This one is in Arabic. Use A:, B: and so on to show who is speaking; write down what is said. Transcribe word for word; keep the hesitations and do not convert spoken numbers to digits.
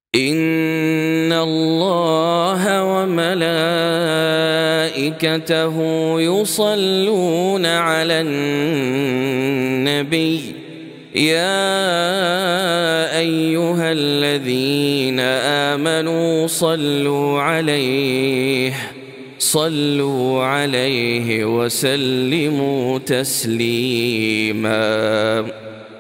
A: إن الله وملائكته يصلون على النبي يا أيها الذين آمنوا صلوا عليه صلوا عليه وسلموا تسليما.